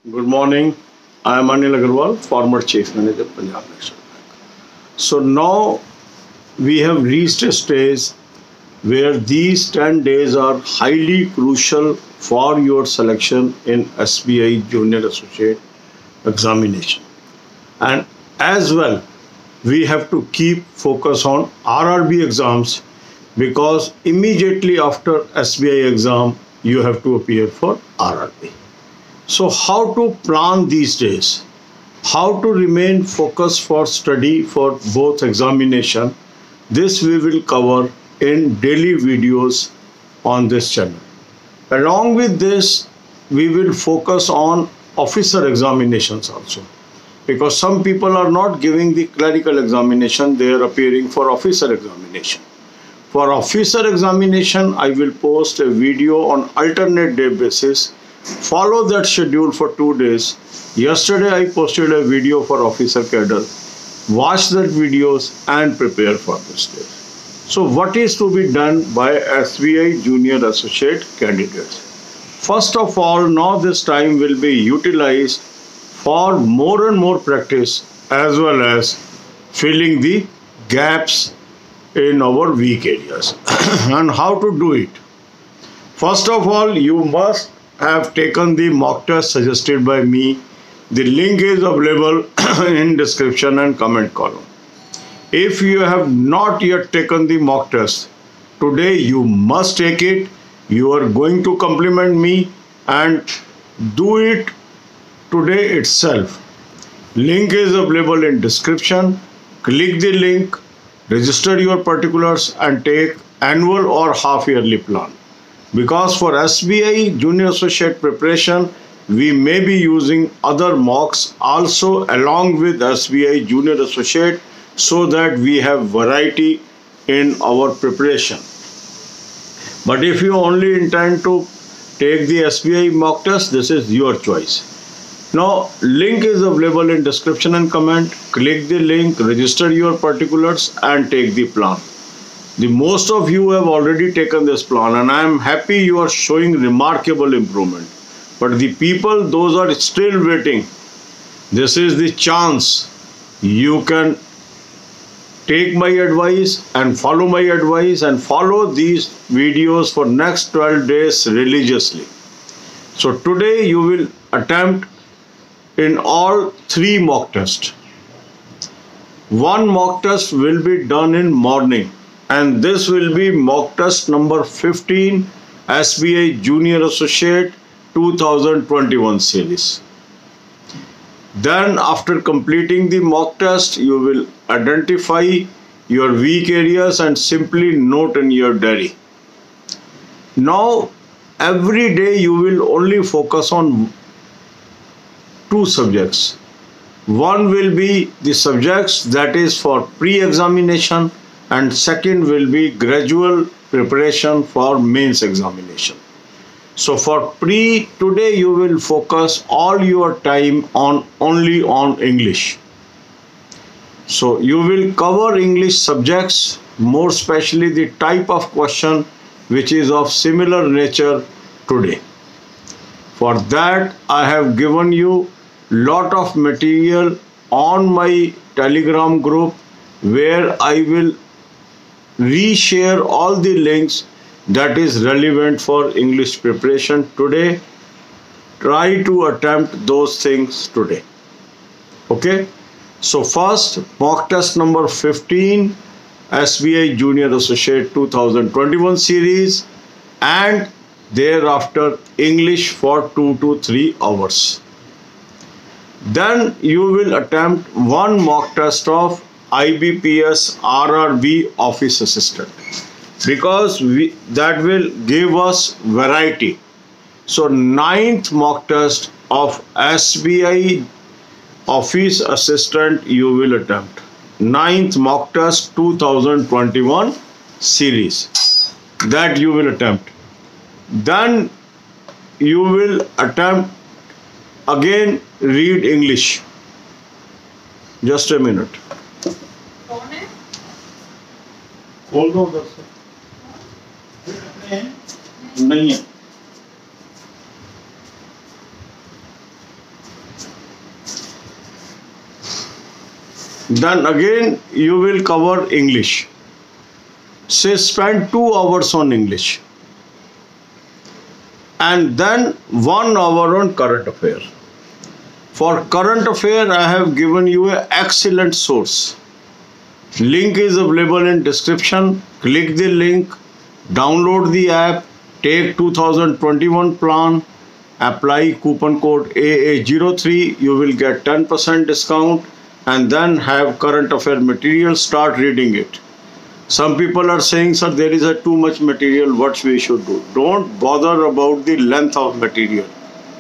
Good morning. I am Anil Agarwal, former Chief Manager, Punjab National Bank. So now we have reached a stage where these 10 days are highly crucial for your selection in SBI Junior Associate examination. And as well, we have to keep focus on RRB exams because immediately after SBI exam, you have to appear for RRB. So how to plan these days? How to remain focused for study for both examination? This we will cover in daily videos on this channel. Along with this, we will focus on officer examinations also. Because some people are not giving the clerical examination, they are appearing for officer examination. For officer examination, I will post a video on alternate day basis. Follow that schedule for 2 days. Yesterday I posted a video for officer cadre. Watch that videos and prepare for this day. So what is to be done by SBI Junior Associate candidates? First of all, now this time will be utilized for more and more practice as well as filling the gaps in our weak areas. And how to do it? First of all, you must have taken the mock test suggested by me. The link is available in description and comment column. If you have not yet taken the mock test, today you must take it. You are going to compliment me and do it today itself. Link is available in description. Click the link, register your particulars and take annual or half yearly plan. Because for SBI Junior Associate preparation, we may be using other mocks also along with SBI Junior Associate so that we have variety in our preparation. But if you only intend to take the SBI mock test, this is your choice. Now, link is available in description and comment. Click the link, register your particulars and take the plan. The most of you have already taken this plan and I am happy you are showing remarkable improvement. But the people, those are still waiting. This is the chance. You can take my advice and follow my advice and follow these videos for next 12 days religiously. So today you will attempt in all 3 mock tests. One mock test will be done in morning. And this will be mock test number 15 SBI Junior Associate 2021 series. Then after completing the mock test, you will identify your weak areas and simply note in your diary. Now every day you will only focus on 2 subjects. One will be the subjects that is for pre-examination and second will be gradual preparation for mains examination. So for today you will focus all your time only on English. So you will cover English subjects, more especially the type of question which is of similar nature today. For that I have given you lot of material on my Telegram group where I will reshare all the links that is relevant for English preparation today. Try to attempt those things today. Okay. So first mock test number 15 SBI Junior Associate 2021 series and thereafter English for 2 to 3 hours. Then you will attempt one mock test of IBPS RRB Office Assistant because that will give us variety. So 9th mock test of SBI Office Assistant you will attempt. 9th mock test 2021 series that you will attempt. Then you will attempt again read English. Just a minute. खोल दो उधर से नहीं है Then again you will cover English. Say spend 2 hours on English. And then 1 hour on current affair. For current affair, I have given you an excellent source. Link is available in description. Click the link, download the app, take 2021 plan, apply coupon code AA03. You will get 10% discount, and then have current affair material. Start reading it. Some people are saying, sir, there is too much material. What we should do? Don't bother about the length of material.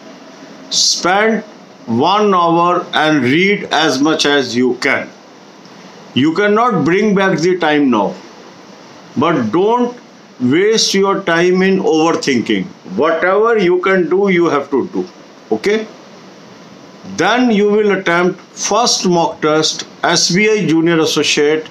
Spend 1 hour and read as much as you can. You cannot bring back the time now, but don't waste your time in overthinking. Whatever you can do, you have to do. Okay? Then you will attempt first mock test SBI Junior Associate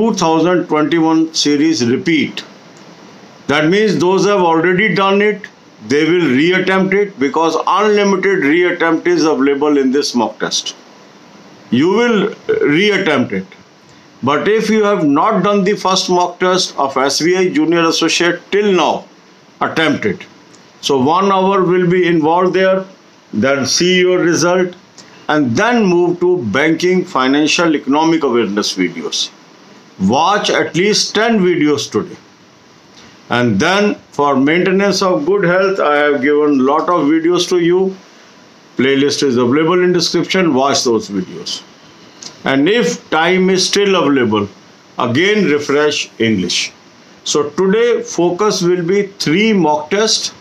2021 series repeat. That means those who have already done it, they will reattempt it, because unlimited reattempt is available in this mock test. You will reattempt it. But if you have not done the first mock test of SBI Junior Associate till now, attempt it. So 1 hour will be involved there, then see your result, and then move to banking, financial, economic awareness videos. Watch at least 10 videos today. And then for maintenance of good health, I have given a lot of videos to you. Playlist is available in description. Watch those videos. And if time is still available, again refresh English. So today focus will be 3 mock tests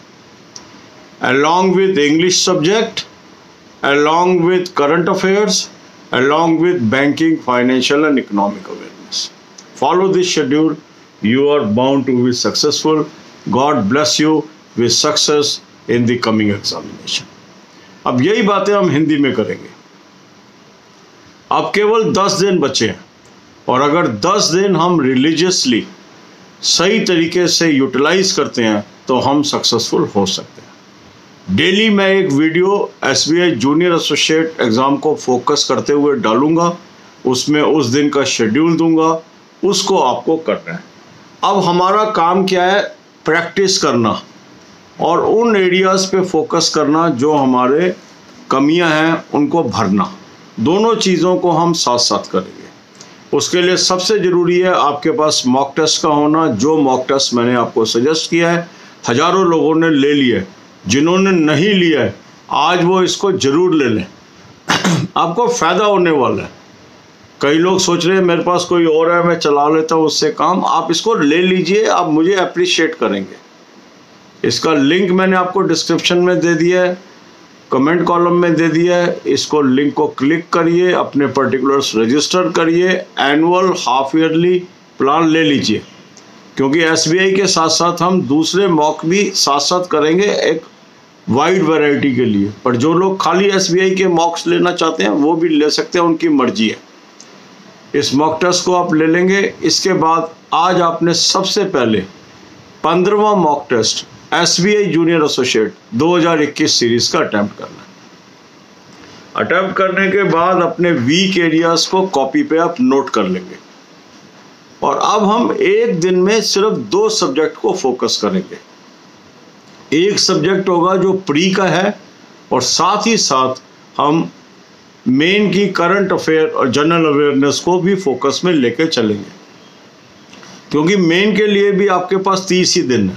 along with English subject, along with current affairs, along with banking, financial and economic awareness. Follow this schedule. You are bound to be successful. God bless you with success in the coming examination. अब यही बातें हम हिंदी में करेंगे. अब केवल 10 दिन बचे हैं, और अगर 10 दिन हम रिलीजियसली सही तरीके से यूटिलाइज करते हैं तो हम सक्सेसफुल हो सकते हैं. डेली मैं एक video SBI junior associate exam को फोकस करते हुए डालूंगा. उसमें उस दिन का शेड्यूल दूंगा, उसको आपको करना है. अब हमारा काम क्या है? प्रैक्टिस करना और उन एरियाज़ पे फोकस करना जो हमारे कमियां हैं उनको भरना. दोनों चीज़ों को हम साथ साथ करेंगे. उसके लिए सबसे ज़रूरी है आपके पास मॉक टेस्ट का होना. जो मॉक टेस्ट मैंने आपको सजेस्ट किया है, हज़ारों लोगों ने ले लिया है. जिन्होंने नहीं लिया है आज वो इसको ज़रूर ले लें. आपको फ़ायदा होने वाला है. कई लोग सोच रहे हैं मेरे पास कोई और है, मैं चला लेता हूँ उससे काम. आप इसको ले लीजिए, आप मुझे अप्रिशिएट करेंगे. इसका लिंक मैंने आपको डिस्क्रिप्शन में दे दिया है, कमेंट कॉलम में दे दिया है. इसको लिंक को क्लिक करिए, अपने पर्टिकुलर्स रजिस्टर करिए, एनुअल हाफ ईयरली प्लान ले लीजिए, क्योंकि SBI के साथ साथ हम दूसरे मॉक भी साथ साथ करेंगे एक वाइड वैरायटी के लिए. पर जो लोग खाली SBI के मॉक्स लेना चाहते हैं वो भी ले सकते हैं, उनकी मर्जी है. इस मॉक टेस्ट को आप ले लेंगे. इसके बाद आज आपने सबसे पहले 15वां mock test SBI junior associate 2021 series का अटेम्प्ट करना है. अटेम्प्ट करने के बाद अपने वीक एरियाज को कॉपी पे आप नोट कर लेंगे. और अब हम एक दिन में सिर्फ 2 सब्जेक्ट को फोकस करेंगे. एक सब्जेक्ट होगा जो प्री का है, और साथ ही साथ हम मेन की करंट अफेयर और जनरल अवेयरनेस को भी फोकस में लेकर चलेंगे, क्योंकि मेन के लिए भी आपके पास 30 ही दिन है.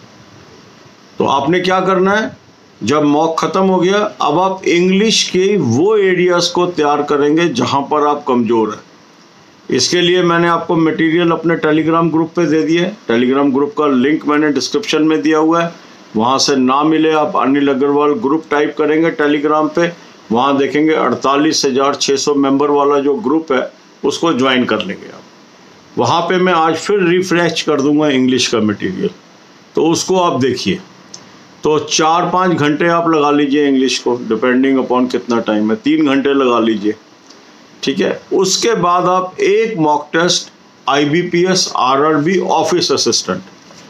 तो आपने क्या करना है, जब मॉक ख़त्म हो गया अब आप इंग्लिश के वो एरियाज़ को तैयार करेंगे जहां पर आप कमज़ोर हैं. इसके लिए मैंने आपको मटेरियल अपने टेलीग्राम ग्रुप पे दे दिया है. टेलीग्राम ग्रुप का लिंक मैंने डिस्क्रिप्शन में दिया हुआ है. वहां से ना मिले आप अनिल अग्रवाल ग्रुप टाइप करेंगे टेलीग्राम पे, वहाँ देखेंगे 48,600 मेंबर वाला जो ग्रुप है उसको ज्वाइन कर लेंगे आप. वहाँ पे मैं आज फिर रिफ्रेश कर दूंगा इंग्लिश का मटेरियल, तो उसको आप देखिए. तो 4-5 घंटे आप लगा लीजिए इंग्लिश को, डिपेंडिंग अपॉन कितना टाइम है. 3 घंटे लगा लीजिए, ठीक है. उसके बाद आप एक mock test IBPS RRB office assistant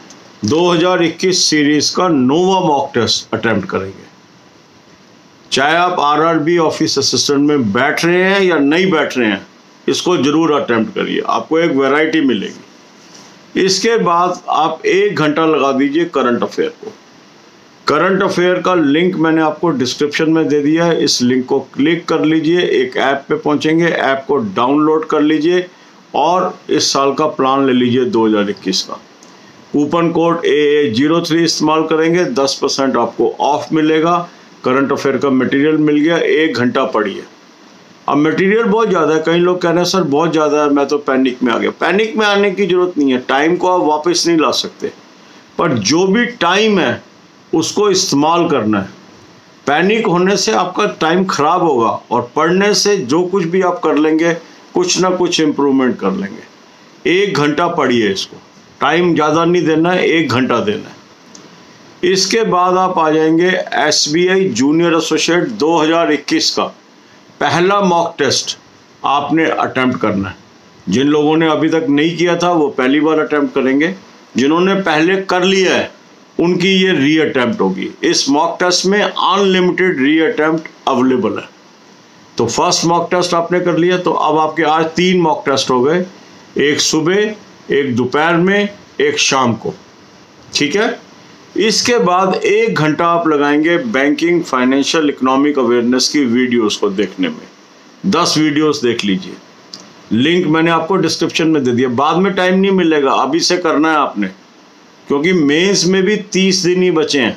2021 series का नोवा मॉक टेस्ट अटेम्प्ट करेंगे. चाहे आप RRB ऑफिस असिस्टेंट में बैठ रहे हैं या नहीं बैठ रहे हैं, इसको जरूर अटेम्प्ट करिए, आपको एक वैरायटी मिलेगी। इसके बाद आप 1 घंटा लगा दीजिए करंट अफेयर को। करंट अफेयर का लिंक मैंने आपको डिस्क्रिप्शन में दे दिया है, इस लिंक को क्लिक कर लीजिए, एक ऐप पे पहुंचेंगे, ऐप को डाउनलोड कर लीजिए और इस साल का प्लान ले लीजिए 2021 का। कूपन कोड AA03 इस्तेमाल करेंगे, 10% आपको ऑफ मिलेगा। करंट अफेयर का मटेरियल मिल गया, 1 घंटा पढ़िए। अब मटेरियल बहुत ज़्यादा है, कई लोग कह रहे हैं सर बहुत ज़्यादा है, मैं तो पैनिक में आ गया। पैनिक में आने की ज़रूरत नहीं है, टाइम को आप वापस नहीं ला सकते, पर जो भी टाइम है उसको इस्तेमाल करना है। पैनिक होने से आपका टाइम खराब होगा और पढ़ने से जो कुछ भी आप कर लेंगे कुछ ना कुछ इम्प्रूवमेंट कर लेंगे। 1 घंटा पढ़िए इसको, टाइम ज़्यादा नहीं देना है, 1 घंटा देना है। इसके बाद आप आ जाएंगे SBI जूनियर एसोसिएट 2021 का पहला मॉक टेस्ट आपने अटेम्प्ट करना है। जिन लोगों ने अभी तक नहीं किया था वो पहली बार अटेम्प्ट करेंगे, जिन्होंने पहले कर लिया है उनकी ये री अटेम्प्ट होगी। इस मॉक टेस्ट में अनलिमिटेड री अटेम्प्ट अवेलेबल है। तो फर्स्ट मॉक टेस्ट आपने कर लिया, तो अब आपके आज 3 मॉक टेस्ट हो गए, एक सुबह, एक दोपहर में, एक शाम को, ठीक है। इसके बाद 1 घंटा आप लगाएंगे बैंकिंग, फाइनेंशियल, इकोनॉमिक अवेयरनेस की वीडियोस को देखने में। 10 वीडियोस देख लीजिए, लिंक मैंने आपको डिस्क्रिप्शन में दे दिया। बाद में टाइम नहीं मिलेगा, अभी से करना है आपने, क्योंकि मेंस में भी 30 दिन ही बचे हैं।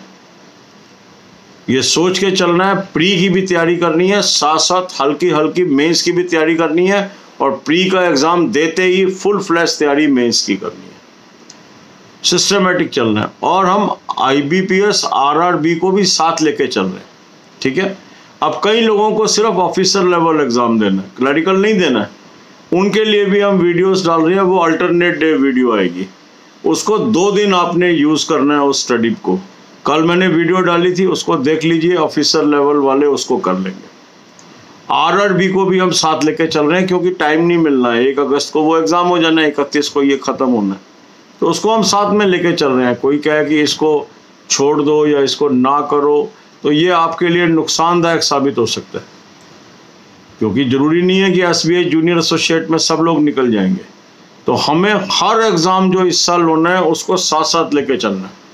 ये सोच के चलना है, प्री की भी तैयारी करनी है, साथ साथ हल्की हल्की मेंस की भी तैयारी करनी है, और प्री का एग्ज़ाम देते ही फुल फ्लैश तैयारी मेंस की करनी है। सिस्टमेटिक चलना है, और हम IBPS RRB को भी साथ लेके चल रहे हैं, ठीक है। अब कई लोगों को सिर्फ ऑफिसर लेवल एग्ज़ाम देना है, क्लरिकल नहीं देना है, उनके लिए भी हम वीडियोस डाल रहे हैं। वो अल्टरनेट डे वीडियो आएगी, उसको 2 दिन आपने यूज़ करना है उस स्टडी को। कल मैंने वीडियो डाली थी, उसको देख लीजिए, ऑफिसर लेवल वाले उसको कर लेंगे। RRB को भी हम साथ लेके चल रहे हैं, क्योंकि टाइम नहीं मिलना है। 1 अगस्त को वो एग्ज़ाम हो जाना है, 31 को ये ख़त्म होना है, तो उसको हम साथ में लेके चल रहे हैं। कोई कहे कि इसको छोड़ दो या इसको ना करो, तो ये आपके लिए नुकसानदायक साबित हो सकता है, क्योंकि ज़रूरी नहीं है कि SBI जूनियर एसोसिएट में सब लोग निकल जाएंगे। तो हमें हर एग्ज़ाम जो इस साल होना है उसको साथ साथ लेके चलना है।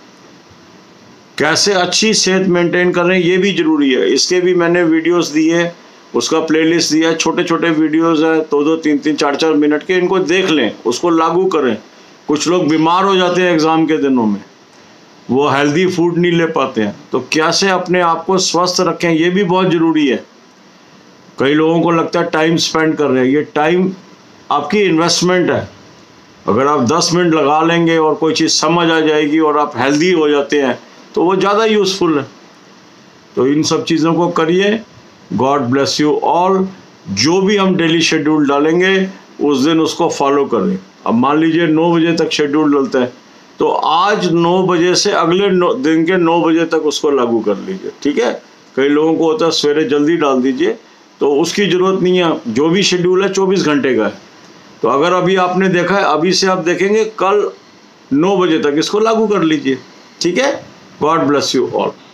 कैसे अच्छी सेहत मेंटेन कर रहे हैं ये भी ज़रूरी है, इसके भी मैंने वीडियोस दिए, उसका प्लेलिस्ट दिया है। छोटे छोटे वीडियोस है, 2-2, 3-3, 4-4 मिनट के, इनको देख लें, उसको लागू करें। कुछ लोग बीमार हो जाते हैं एग्ज़ाम के दिनों में, वो हेल्दी फूड नहीं ले पाते हैं, तो कैसे अपने आप को स्वस्थ रखें ये भी बहुत ज़रूरी है। कई लोगों को लगता है टाइम स्पेंड कर रहे हैं, ये टाइम आपकी इन्वेस्टमेंट है। अगर आप 10 मिनट लगा लेंगे और कोई चीज़ समझ आ जाएगी और आप हेल्दी हो जाते हैं, तो वो ज़्यादा यूज़फुल है। तो इन सब चीज़ों को करिए। God bless you all. जो भी हम डेली शेड्यूल डालेंगे उस दिन उसको फॉलो करें। अब मान लीजिए 9 बजे तक शेड्यूल डलता है, तो आज 9 बजे से अगले दिन के 9 बजे तक उसको लागू कर लीजिए, ठीक है। कई लोगों को होता है सवेरे जल्दी डाल दीजिए, तो उसकी ज़रूरत नहीं है। जो भी शेड्यूल है 24 घंटे का है, तो अगर अभी आपने देखा है, अभी से आप देखेंगे, कल 9 बजे तक इसको लागू कर लीजिए, ठीक है। God bless you all.